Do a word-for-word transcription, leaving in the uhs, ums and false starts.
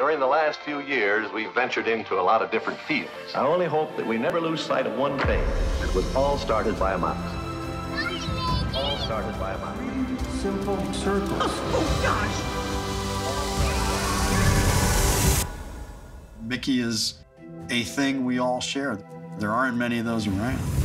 During the last few years, we've ventured into a lot of different fields. I only hope that we never lose sight of one thing. It was all started by a mouse. All started by a mouse. Simple circles. Oh, gosh! Mickey is a thing we all share. There aren't many of those around.